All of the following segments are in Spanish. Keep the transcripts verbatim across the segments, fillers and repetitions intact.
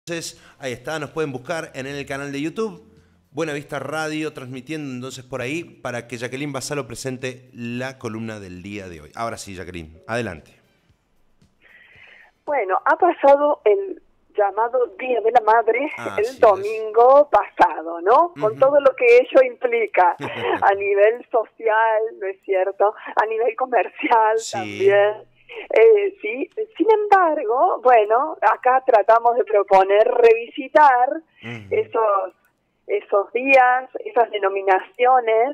Entonces, ahí está, nos pueden buscar en el canal de YouTube, Buena Vista Radio, transmitiendo entonces por ahí para que Jacqueline Basalo presente la columna del día de hoy. Ahora sí, Jacqueline, adelante. Bueno, ha pasado el llamado Día de la Madre ah, el domingo es. pasado, ¿no? Uh-huh. Con todo lo que ello implica a nivel social, ¿no es cierto? A nivel comercial sí. también. Eh, sí, sin embargo, bueno, acá tratamos de proponer revisitar uh-huh. esos, esos días, esas denominaciones,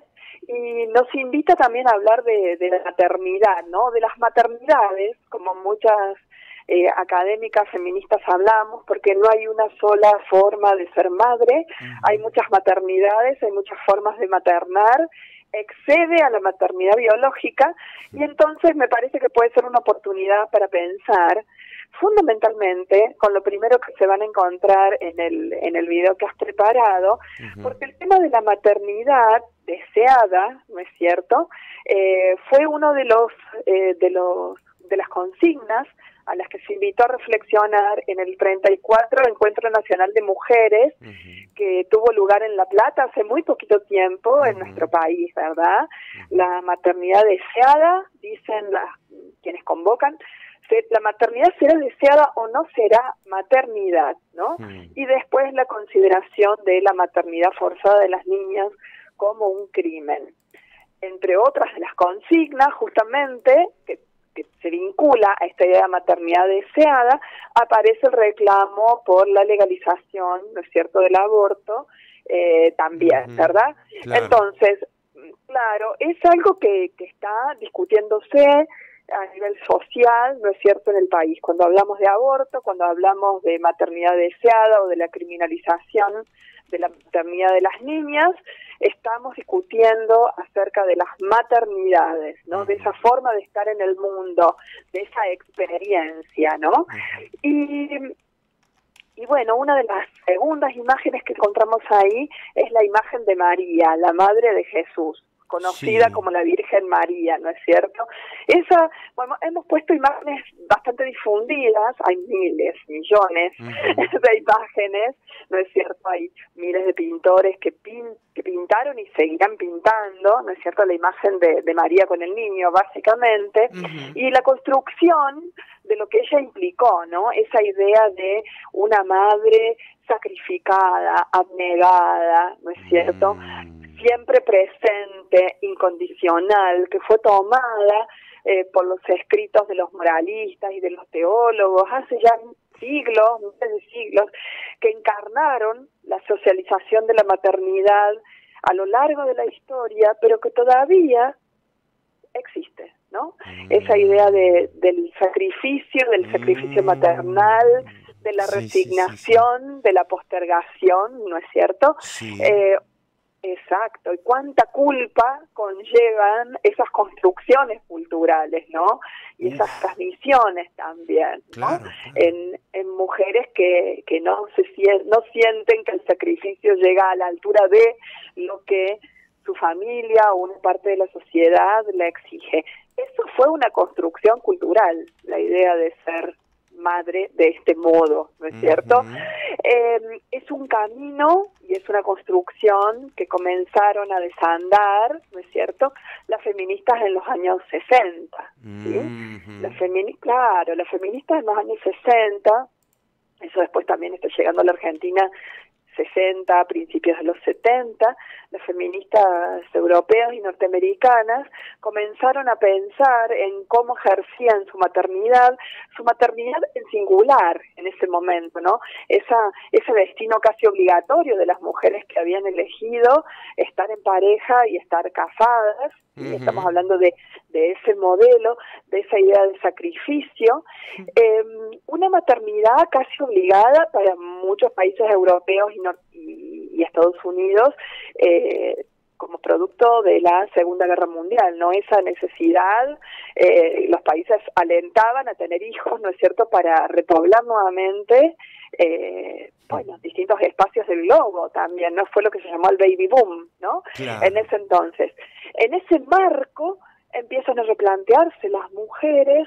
y nos invita también a hablar de, de la maternidad, ¿no? De las maternidades, como muchas eh, académicas feministas hablamos, porque no hay una sola forma de ser madre, uh-huh. hay muchas maternidades, hay muchas formas de maternar, excede a la maternidad biológica, y entonces me parece que puede ser una oportunidad para pensar fundamentalmente con lo primero que se van a encontrar en el en el video que has preparado, uh-huh. porque el tema de la maternidad deseada, ¿no es cierto?, eh, fue uno de los eh, de los de las consignas a las que se invitó a reflexionar en el treinta y cuatro Encuentro Nacional de Mujeres, uh-huh. que tuvo lugar en La Plata hace muy poquito tiempo uh-huh. en nuestro país, ¿verdad? Uh-huh. La maternidad deseada, dicen las, quienes convocan, se, la maternidad será deseada o no será maternidad, ¿no? Uh-huh. Y después la consideración de la maternidad forzada de las niñas como un crimen. Entre otras de las consignas, justamente, que que se vincula a esta idea de maternidad deseada, aparece el reclamo por la legalización, ¿no es cierto?, del aborto, eh, también, uh-huh. ¿verdad? Claro. Entonces, claro, es algo que, que está discutiéndose a nivel social, ¿no es cierto?, en el país. Cuando hablamos de aborto, cuando hablamos de maternidad deseada o de la criminalización de la maternidad de las niñas, estamos discutiendo acerca de las maternidades, ¿no? De esa forma de estar en el mundo, de esa experiencia, ¿no? Y, y bueno, una de las segundas imágenes que encontramos ahí es la imagen de María, la madre de Jesús, conocida sí. como la Virgen María, ¿no es cierto? Esa, bueno, hemos puesto imágenes bastante difundidas, hay miles, millones uh-huh. de imágenes, ¿no es cierto? Hay miles de pintores que, pin, que pintaron y seguirán pintando, ¿no es cierto? La imagen de, de María con el niño, básicamente, uh-huh. y la construcción de lo que ella implicó, ¿no? Esa idea de una madre sacrificada, abnegada, ¿no es cierto? Mm. Siempre presente, incondicional, que fue tomada eh, por los escritos de los moralistas y de los teólogos hace ya siglos, miles de siglos, que encarnaron la socialización de la maternidad a lo largo de la historia, pero que todavía existe, ¿no? Mm. Esa idea de, del sacrificio, del sacrificio mm. maternal, de la sí, resignación, sí, sí, sí. de la postergación, ¿no es cierto? Sí. Eh, Exacto, y cuánta culpa conllevan esas construcciones culturales, ¿no? Y Uf. esas transmisiones también, ¿no? Claro, claro. En, en mujeres que, que no se no sienten que el sacrificio llega a la altura de lo que su familia o una parte de la sociedad le exige. Eso fue una construcción cultural, la idea de ser madre de este modo, ¿no es cierto? Uh-huh. Eh, es un camino y es una construcción que comenzaron a desandar, ¿no es cierto?, las feministas en los años sesenta, ¿sí? Uh-huh. Las femini- claro, las feministas en los años sesenta, eso después también está llegando a la Argentina, sesenta, principios de los setenta, las feministas europeas y norteamericanas comenzaron a pensar en cómo ejercían su maternidad, su maternidad en singular en ese momento, ¿no? Esa, ese destino casi obligatorio de las mujeres que habían elegido estar en pareja y estar casadas, uh-huh. y estamos hablando de, de ese modelo, de esa idea de sacrificio, eh, una maternidad casi obligada para muchos países europeos y, y, y Estados Unidos, eh, como producto de la Segunda Guerra Mundial, ¿no? Esa necesidad, eh, los países alentaban a tener hijos, ¿no es cierto?, para repoblar nuevamente, eh, bueno, distintos espacios del globo también, ¿no? Fue lo que se llamó el baby boom, ¿no? Claro. En ese entonces. En ese marco empiezan a replantearse las mujeres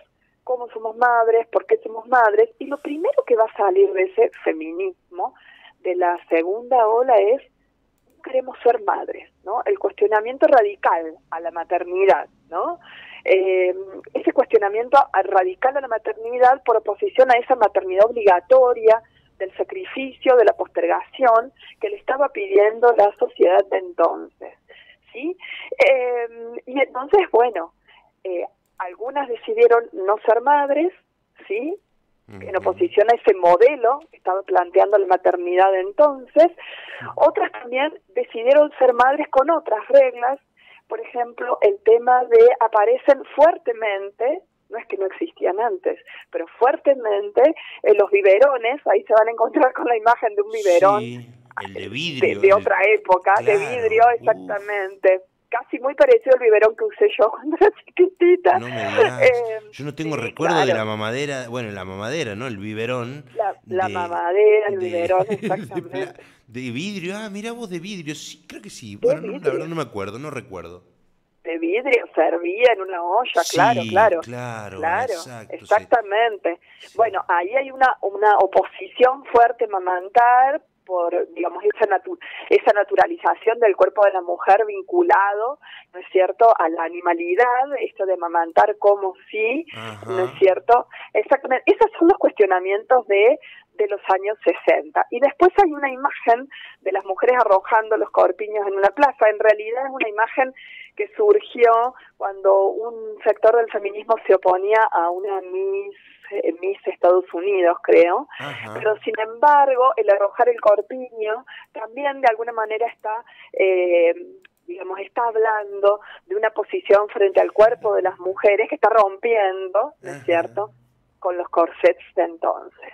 cómo somos madres, por qué somos madres, y lo primero que va a salir de ese feminismo, de la segunda ola, es queremos ser madres, ¿no? El cuestionamiento radical a la maternidad, ¿no? Eh, ese cuestionamiento radical a la maternidad por oposición a esa maternidad obligatoria, del sacrificio, de la postergación que le estaba pidiendo la sociedad de entonces, ¿sí? Eh, y entonces, bueno, eh, algunas decidieron no ser madres, ¿sí?, en oposición a ese modelo que estaba planteando la maternidad entonces. Otras también decidieron ser madres con otras reglas. Por ejemplo, el tema de aparecen fuertemente, no es que no existían antes, pero fuertemente en los biberones, ahí se van a encontrar con la imagen de un biberón, sí, el de vidrio, de, de el... otra época, claro, de vidrio, exactamente. Uh. Casi muy parecido al biberón que usé yo cuando era chiquitita. No me digas. Eh, yo no tengo sí, recuerdo claro. de la mamadera, bueno, la mamadera, ¿no? El biberón. La, la de, mamadera, el de, biberón, exactamente. De, de vidrio, ah, mira vos, de vidrio, sí, creo que sí. Bueno, no, la verdad no me acuerdo, no recuerdo. De vidrio, servía en una olla, sí, claro, claro. claro, claro, exacto, exactamente. Sí. Bueno, ahí hay una, una oposición fuerte a mamantar, por, digamos, esa, natu esa naturalización del cuerpo de la mujer vinculado, ¿no es cierto?, a la animalidad, esto de amamantar como sí, Ajá. ¿no es cierto? Exactamente, esos son los cuestionamientos de, de los años sesenta. Y después hay una imagen de las mujeres arrojando los corpiños en una plaza. En realidad es una imagen que surgió cuando un sector del feminismo se oponía a una Miss Miss Estados Unidos, creo. Ajá. Pero sin embargo, el arrojar el corpiño también de alguna manera está, eh, digamos, está hablando de una posición frente al cuerpo de las mujeres que está rompiendo, ¿no es cierto?, con los corsets de entonces.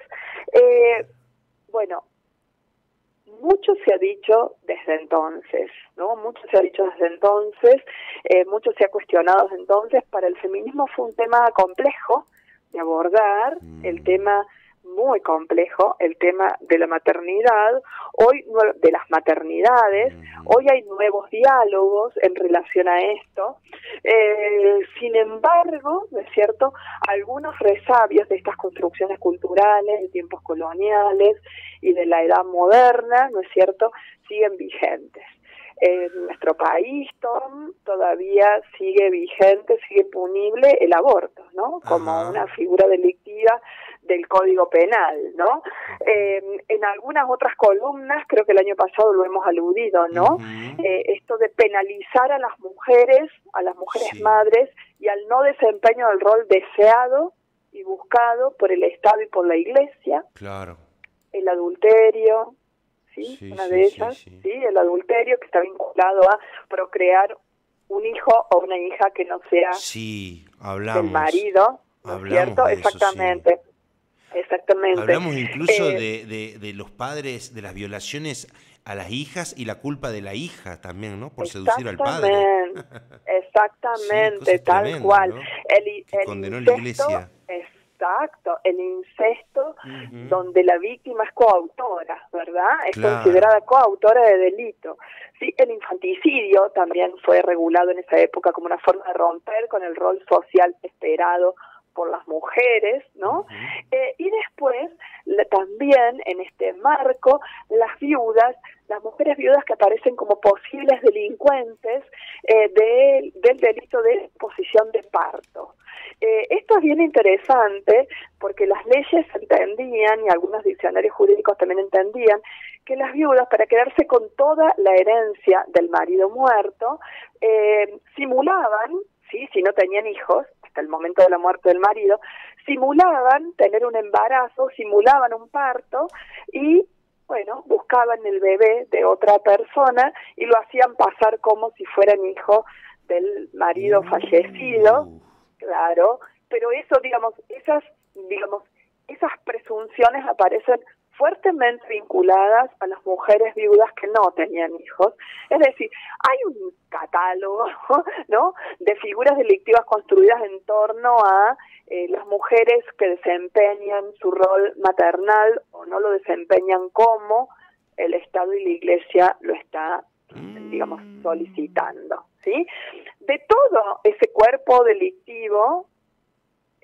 Eh, bueno, mucho se ha dicho desde entonces, ¿no? Mucho se ha dicho desde entonces, eh, mucho se ha cuestionado desde entonces. Para el feminismo fue un tema complejo de abordar, mm. el tema muy complejo, el tema de la maternidad, hoy de las maternidades, mm. hoy hay nuevos diálogos en relación a esto, eh, sin embargo, ¿no es cierto?, algunos resabios de estas construcciones culturales de tiempos coloniales y de la edad moderna, ¿no es cierto?, siguen vigentes. En nuestro país, Tom, todavía sigue vigente, sigue punible el aborto, ¿no? Como Ajá. una figura delictiva del Código Penal, ¿no? Eh, en algunas otras columnas, creo que el año pasado lo hemos aludido, ¿no? Uh-huh. eh, esto de penalizar a las mujeres, a las mujeres sí. madres, y al no desempeño del rol deseado y buscado por el Estado y por la Iglesia. Claro. El adulterio, ¿sí? Sí, una de sí, ellas, sí, sí. sí, el adulterio, que está vinculado a procrear un hijo o una hija que no sea sí, hablamos, del marido, ¿no es cierto? Eso, exactamente, sí. exactamente. Hablamos incluso eh, de, de, de los padres, de las violaciones a las hijas y la culpa de la hija también, ¿no? Por seducir al padre. Exactamente, sí, tal tremendas, cual. ¿no? El, que el condenó incesto, la Iglesia. Exacto, el incesto, uh-huh. donde la víctima es coautora, ¿verdad? Es claro. considerada coautora de delito. Sí, el infanticidio también fue regulado en esa época como una forma de romper con el rol social esperado por las mujeres, ¿no? Uh-huh. eh, y después, la, también en este marco, las viudas, las mujeres viudas que aparecen como posibles delincuentes eh, de, del delito de posición de parto. Eh, esto es bien interesante porque las leyes entendían, y algunos diccionarios jurídicos también entendían, que las viudas, para quedarse con toda la herencia del marido muerto, eh, simulaban, ¿sí? Si no tenían hijos, hasta el momento de la muerte del marido, simulaban tener un embarazo, simulaban un parto y, bueno, buscaban el bebé de otra persona y lo hacían pasar como si fueran hijo del marido uh. fallecido. Claro, pero eso, digamos, esas, digamos, esas presunciones aparecen fuertemente vinculadas a las mujeres viudas que no tenían hijos. Es decir, hay un catálogo, ¿no?, de figuras delictivas construidas en torno a eh, las mujeres que desempeñan su rol maternal o no lo desempeñan como el Estado y la Iglesia lo está, digamos, solicitando, ¿sí? De todo ese cuerpo delictivo,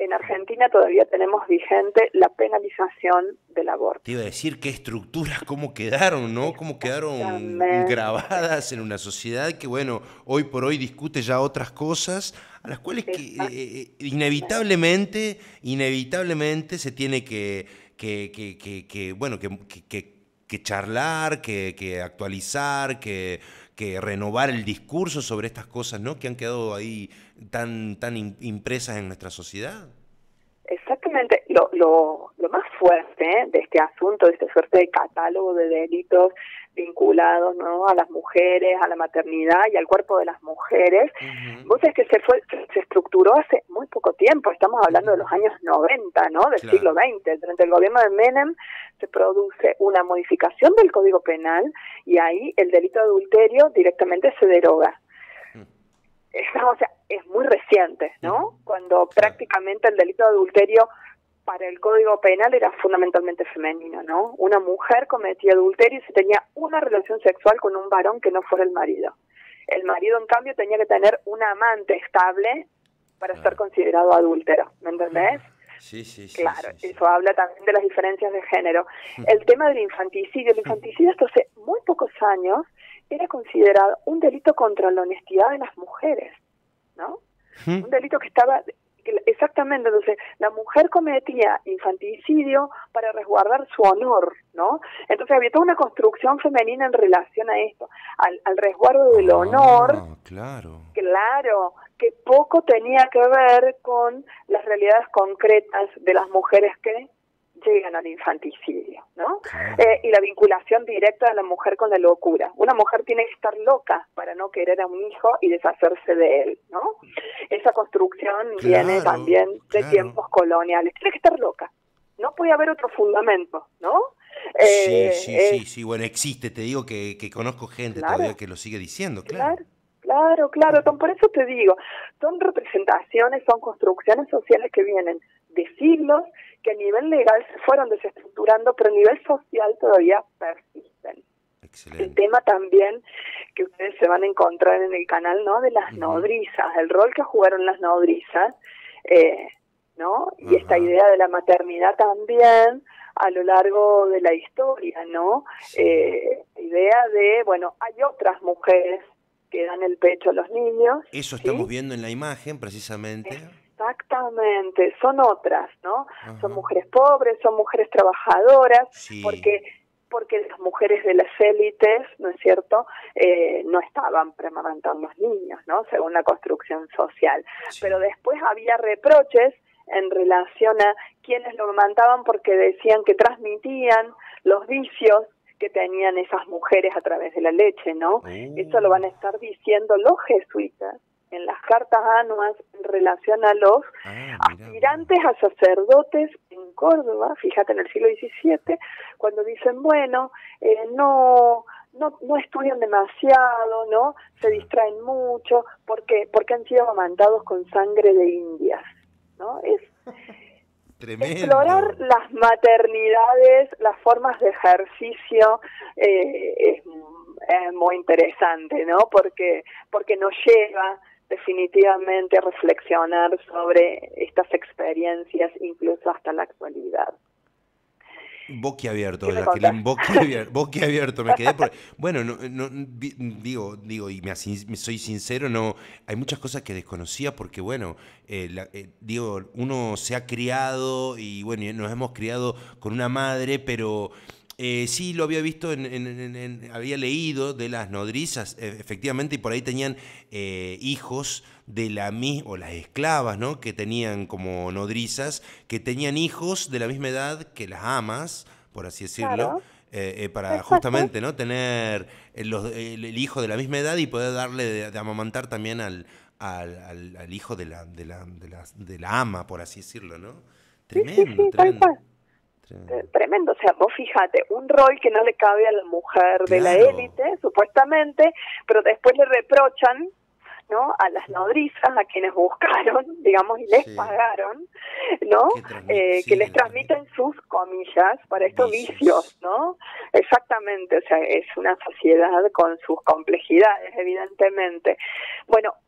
en Argentina todavía tenemos vigente la penalización del aborto. Te iba a decir qué estructuras, cómo quedaron, ¿no? Cómo quedaron grabadas en una sociedad que, bueno, hoy por hoy discute ya otras cosas, a las cuales que, eh, inevitablemente, inevitablemente se tiene que, que, que, que, que bueno, que, que, que charlar, que, que actualizar, que, que renovar el discurso sobre estas cosas, ¿no? Que han quedado ahí tan, tan impresas en nuestra sociedad. Exactamente. Lo, lo, lo más fuerte, ¿eh?, de este asunto, de este suerte de catálogo de delitos vinculados, ¿no?, a las mujeres, a la maternidad y al cuerpo de las mujeres, uh-huh. Vos sabés que se fue se estructuró hace muy poco tiempo, estamos hablando uh-huh. de los años noventa, ¿no?, del claro. siglo veinte. Durante el gobierno de Menem se produce una modificación del Código Penal y ahí el delito de adulterio directamente se deroga. Uh-huh. Es, o sea, es muy reciente, ¿no? Uh-huh. Cuando claro. prácticamente el delito de adulterio para el Código Penal era fundamentalmente femenino, ¿no? Una mujer cometía adulterio y se tenía una relación sexual con un varón que no fuera el marido. El marido, en cambio, tenía que tener un amante estable para claro. ser considerado adúltero, ¿me entendés? Sí, sí, sí. Claro, sí, sí. Eso habla también de las diferencias de género. El tema del infanticidio, el infanticidio hasta hace muy pocos años era considerado un delito contra la honestidad de las mujeres, ¿no? Un delito que estaba... Exactamente, entonces la mujer cometía infanticidio para resguardar su honor, ¿no? Entonces había toda una construcción femenina en relación a esto, al, al resguardo del ah, honor, claro, claro, que poco tenía que ver con las realidades concretas de las mujeres que llegan al infanticidio, ¿no? Claro. Eh, y la vinculación directa de la mujer con la locura. Una mujer tiene que estar loca para no querer a un hijo y deshacerse de él, ¿no? Esa construcción claro, viene también de claro. tiempos coloniales. Tiene que estar loca. No puede haber otro fundamento, ¿no? Eh, sí, sí, eh, sí, sí. Bueno, existe. Te digo que, que conozco gente claro. todavía que lo sigue diciendo, claro. Claro. Claro, claro, Tom, por eso te digo, son representaciones, son construcciones sociales que vienen de siglos, que a nivel legal se fueron desestructurando, pero a nivel social todavía persisten. Excelente. El tema también que ustedes se van a encontrar en el canal, ¿no?, de las uh-huh. nodrizas, el rol que jugaron las nodrizas, eh, ¿no? Y uh-huh. esta idea de la maternidad también a lo largo de la historia, ¿no? Sí. Eh, idea de, bueno, hay otras mujeres que dan el pecho a los niños. Eso ¿sí? estamos viendo en la imagen, precisamente. Exactamente, son otras, ¿no? Ajá. Son mujeres pobres, son mujeres trabajadoras, sí. porque porque las mujeres de las élites, ¿no es cierto?, eh, no estaban para amamantar los niños, ¿no?, según la construcción social. Sí. Pero después había reproches en relación a quienes lo amamantaban porque decían que transmitían los vicios que tenían esas mujeres a través de la leche, ¿no? Uh. Eso lo van a estar diciendo los jesuitas en las cartas anuas en relación a los ah, aspirantes a sacerdotes en Córdoba, fíjate, en el siglo diecisiete, cuando dicen, bueno, eh, no, no no estudian demasiado, ¿no? Se distraen mucho, porque porque han sido amamantados con sangre de indias, ¿no? Es tremendo. Explorar las maternidades, las formas de ejercicio, eh, es, es muy interesante, ¿no? Porque porque nos lleva definitivamente a reflexionar sobre estas experiencias, incluso hasta la actualidad. Boquiabierto, Jacqueline, boquiabierto, boquiabierto, me quedé por... Bueno, no, no, digo, digo, y me, me soy sincero, no, hay muchas cosas que desconocía porque, bueno, eh, la, eh, digo, uno se ha criado y, bueno, nos hemos criado con una madre, pero... Eh, sí, lo había visto, en, en, en, en, había leído de las nodrizas, eh, efectivamente, y por ahí tenían eh, hijos de la misma, o las esclavas, ¿no?, que tenían como nodrizas, que tenían hijos de la misma edad que las amas, por así decirlo, claro. eh, eh, para Exacto. justamente, ¿no?, tener el, los, el, el hijo de la misma edad y poder darle de, de amamantar también al, al, al, al hijo de la, de, la, de, la, de la ama, por así decirlo, ¿no? Tremendo, sí, sí, sí, tremendo. Tremendo, o sea, vos fíjate, un rol que no le cabe a la mujer de claro. la élite, supuestamente, pero después le reprochan, ¿no?, a las nodrizas, a quienes buscaron, digamos, y les sí. pagaron, ¿no?, eh, que les transmiten sus comillas para estos vicios. vicios, ¿no? Exactamente, o sea, es una sociedad con sus complejidades, evidentemente. Bueno,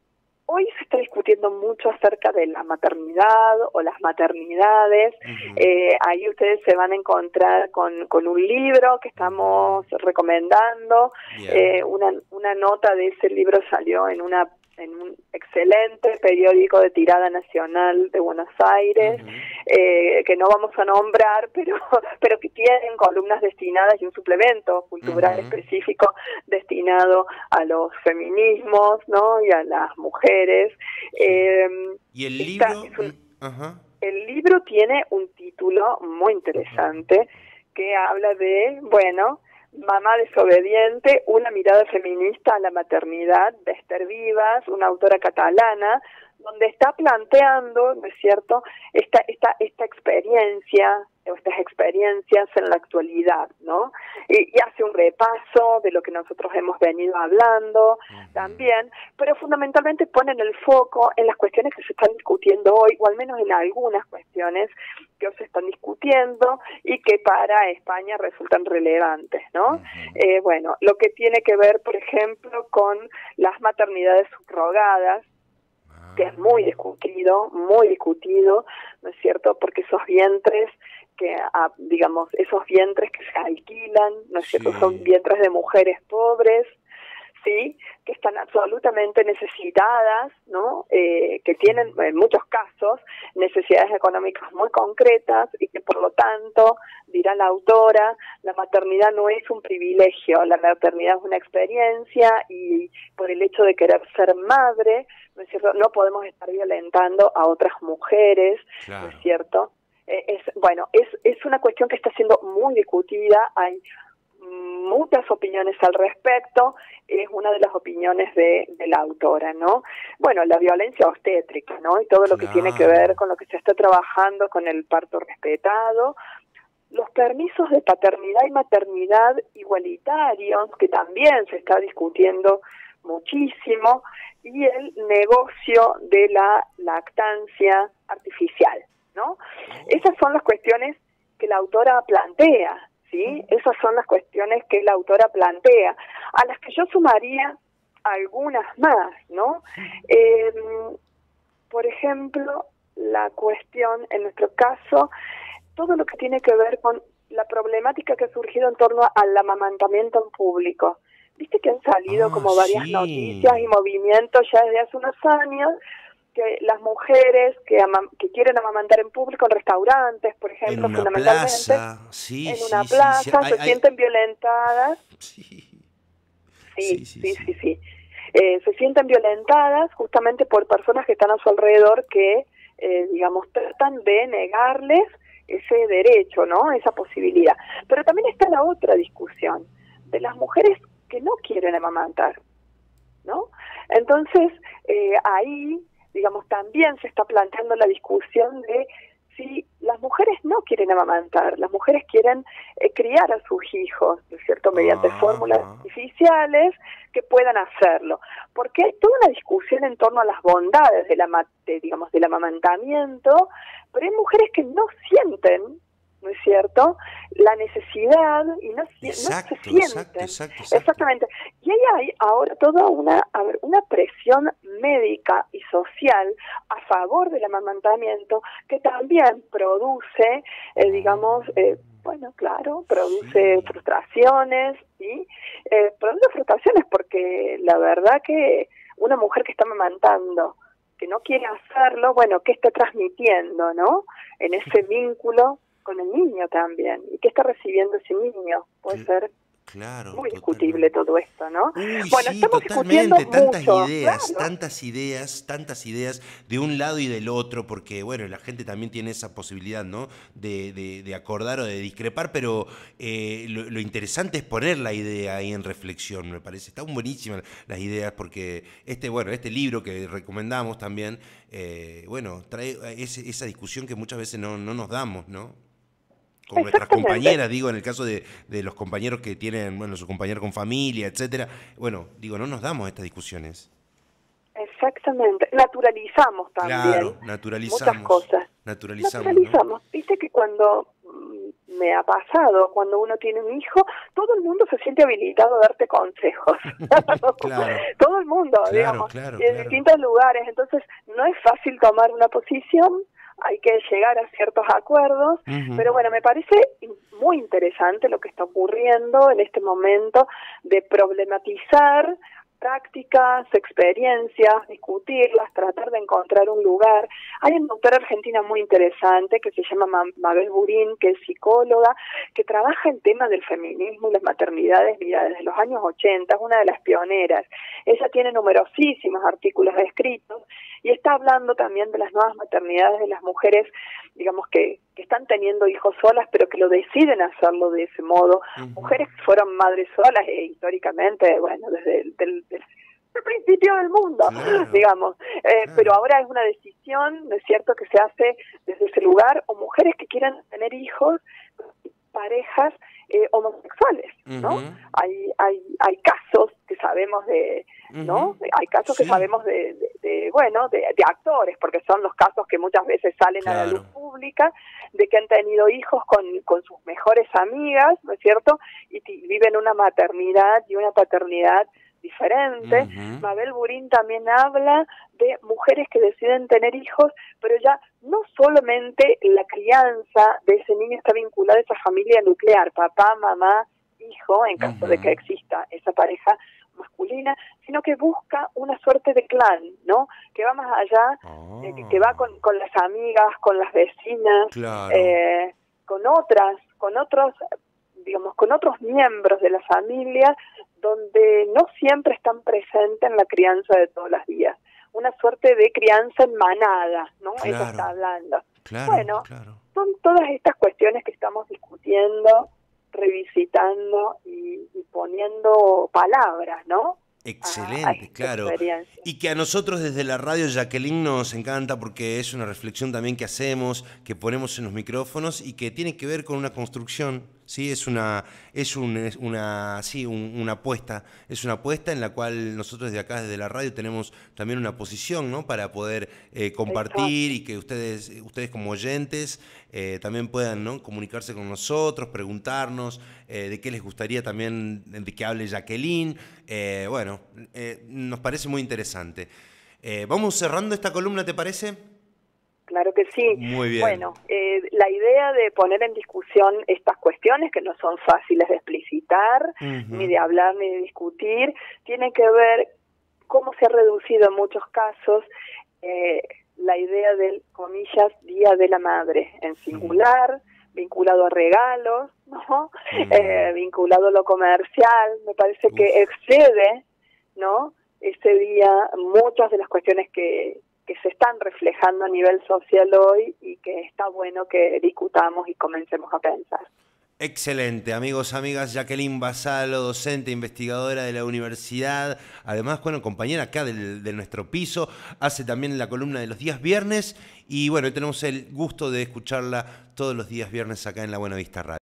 hoy se está discutiendo mucho acerca de la maternidad o las maternidades. Uh-huh. eh, ahí ustedes se van a encontrar con, con un libro que estamos recomendando. Yeah. Eh, una, una nota de ese libro salió en una en un excelente periódico de tirada nacional de Buenos Aires, uh-huh. eh, que no vamos a nombrar, pero pero que tienen columnas destinadas y un suplemento cultural uh-huh. específico destinado a los feminismos, ¿no? Y a las mujeres. Sí. Eh, ¿Y el libro? Un, uh-huh. El libro tiene un título muy interesante uh-huh. que habla de, bueno... Mamá desobediente, una mirada feminista a la maternidad, de Esther Vivas, una autora catalana, donde está planteando, ¿no es cierto?, esta esta esta experiencia, o estas experiencias en la actualidad, ¿no? Y, y hace un repaso de lo que nosotros hemos venido hablando uh-huh. también, pero fundamentalmente ponen el foco en las cuestiones que se están discutiendo hoy, o al menos en algunas cuestiones que hoy se están discutiendo y que para España resultan relevantes, ¿no? Uh-huh. Eh, bueno, lo que tiene que ver, por ejemplo, con las maternidades subrogadas, que es muy discutido, muy discutido, ¿no es cierto? Porque esos vientres que, digamos, esos vientres que se alquilan, ¿no es cierto? Sí. Son vientres de mujeres pobres, ¿sí? Que están absolutamente necesitadas, ¿no? Eh, que tienen, en muchos casos, necesidades económicas muy concretas y que, por lo tanto, dirá la autora, la maternidad no es un privilegio, la maternidad es una experiencia y por el hecho de querer ser madre, ¿no es cierto?, no podemos estar violentando a otras mujeres, claro. ¿no es cierto? Eh, es, bueno, es, es una cuestión que está siendo muy discutida, hay muchas opiniones al respecto, es una de las opiniones de, de la autora, ¿no? Bueno, la violencia obstétrica, ¿no? Y todo lo claro. que tiene que ver con lo que se está trabajando con el parto respetado, los permisos de paternidad y maternidad igualitarios, que también se está discutiendo muchísimo, y el negocio de la lactancia artificial, ¿no? Esas son las cuestiones que la autora plantea, ¿sí? Esas son las cuestiones que la autora plantea, a las que yo sumaría algunas más, ¿no? Eh, por ejemplo, la cuestión, en nuestro caso, todo lo que tiene que ver con la problemática que ha surgido en torno al amamantamiento en público. Viste que han salido ah, como varias sí. noticias y movimientos ya desde hace unos años, que las mujeres que ama- que quieren amamantar en público en restaurantes, por ejemplo, en una fundamentalmente, plaza, sí, en sí, una sí, plaza, sí, se hay, sienten hay... violentadas. Sí, sí, sí, sí, sí. sí, sí. Eh, se sienten violentadas justamente por personas que están a su alrededor que, eh, digamos, tratan de negarles ese derecho, ¿no? Esa posibilidad. Pero también está la otra discusión de las mujeres que no quieren amamantar, ¿no? Entonces, eh, ahí, digamos, también se está planteando la discusión de si las mujeres no quieren amamantar, las mujeres quieren eh, criar a sus hijos, ¿no es cierto?, mediante uh-huh. fórmulas artificiales que puedan hacerlo. Porque hay toda una discusión en torno a las bondades de la, de, digamos, del amamantamiento, pero hay mujeres que no sienten, ¿no es cierto?, la necesidad y no, exacto, no se sienten. Exacto, exacto, exacto. Exactamente. Y ahí hay ahora toda una, a ver, una presión médica y social a favor del amamantamiento que también produce, eh, digamos, eh, bueno, claro, produce sí. frustraciones, ¿sí? Eh, produce frustraciones porque la verdad que una mujer que está amamantando, que no quiere hacerlo, bueno, ¿qué está transmitiendo, no? En ese vínculo con el niño también. ¿Y qué está recibiendo ese niño? Puede sí. ser Claro, muy discutible totalmente. todo esto, ¿no? Uy, bueno, sí, estamos totalmente, discutiendo tantas mucho, ideas, claro. tantas ideas, tantas ideas de un lado y del otro, porque bueno, la gente también tiene esa posibilidad, ¿no? De, de, de acordar o de discrepar, pero eh, lo, lo interesante es poner la idea ahí en reflexión, me parece. Están buenísimas las ideas, porque este, bueno, este libro que recomendamos también, eh, bueno, trae ese, esa discusión que muchas veces no, no nos damos, ¿no? Con nuestras compañeras, digo, en el caso de, de los compañeros que tienen, bueno, su compañero con familia, etcétera. Bueno, digo, no nos damos estas discusiones. Exactamente. Naturalizamos también claro, naturalizamos, muchas cosas. Naturalizamos, Naturalizamos. ¿no? Viste que cuando me ha pasado, cuando uno tiene un hijo, todo el mundo se siente habilitado a darte consejos. Claro. Todo el mundo, Claro, digamos, claro, en claro. distintos lugares. Entonces, no es fácil tomar una posición, hay que llegar a ciertos acuerdos, Uh-huh. pero bueno, me parece muy interesante lo que está ocurriendo en este momento de problematizar prácticas, experiencias, discutirlas, tratar de encontrar un lugar. Hay una doctora argentina muy interesante que se llama Mabel Burín, que es psicóloga, que trabaja el tema del feminismo y las maternidades, mira, desde los años ochenta, es una de las pioneras. Ella tiene numerosísimos artículos escritos y está hablando también de las nuevas maternidades de las mujeres, digamos, que, que están teniendo hijos solas, pero que lo deciden hacerlo de ese modo. Uh-huh. Mujeres que fueron madres solas e históricamente, bueno, desde el del, del, del principio del mundo, claro, digamos. Eh, claro. Pero ahora es una decisión, ¿no es cierto?, que se hace desde ese lugar, o mujeres que quieran tener hijos, parejas eh, homosexuales, ¿no? Uh-huh. Hay hay hay casos que sabemos de, ¿no? Uh-huh. Hay casos sí. que sabemos de, de, de bueno, de, de actores, porque son los casos que muchas veces salen claro. a la luz pública, de que han tenido hijos con, con sus mejores amigas, ¿no es cierto? Y t- viven una maternidad y una paternidad diferente. Uh-huh. Mabel Burín también habla de mujeres que deciden tener hijos, pero ya no solamente la crianza de ese niño está vinculada a esa familia nuclear, papá, mamá, hijo, en caso uh-huh. de que exista esa pareja masculina, sino que busca una suerte de clan, ¿no? Que va más allá, oh. eh, que va con, con las amigas, con las vecinas, claro. eh, con otras, con otros, digamos, con otros miembros de la familia, donde no siempre están presentes en la crianza de todos los días. Una suerte de crianza en manada, ¿no? Claro. Eso está hablando. Claro, bueno, claro. son todas estas cuestiones que estamos discutiendo, revisitando y, y poniendo palabras, ¿no? Excelente, a, a claro. Y que a nosotros desde la radio, Jacqueline, nos encanta porque es una reflexión también que hacemos, que ponemos en los micrófonos y que tiene que ver con una construcción, ¿sí? Es una, es un, es una, sí, un, una apuesta, es una apuesta en la cual nosotros desde acá, desde la radio, tenemos también una posición, ¿no? Para poder eh, compartir Exacto. y que ustedes, ustedes como oyentes eh, también puedan, ¿no? Comunicarse con nosotros, preguntarnos eh, de qué les gustaría también de que hable Jacqueline. Eh, bueno, eh, nos parece muy interesante. Eh, ¿Vamos cerrando esta columna, te parece? Claro que sí. Muy bien. Bueno, eh, la idea de poner en discusión estas cuestiones, que no son fáciles de explicitar, uh-huh. ni de hablar, ni de discutir, tiene que ver cómo se ha reducido en muchos casos eh, la idea del, comillas, Día de la Madre, en singular, uh-huh. vinculado a regalos, ¿no? Uh-huh. Eh, vinculado a lo comercial. Me parece Uf. que excede, ¿no? Ese día muchas de las cuestiones que, que se están reflejando a nivel social hoy y que está bueno que discutamos y comencemos a pensar. Excelente, amigos, amigas, Jacqueline Vassallo, docente, investigadora de la universidad, además, bueno, compañera acá del, de nuestro piso, hace también la columna de los días viernes y bueno, tenemos el gusto de escucharla todos los días viernes acá en La Buena Vista Radio.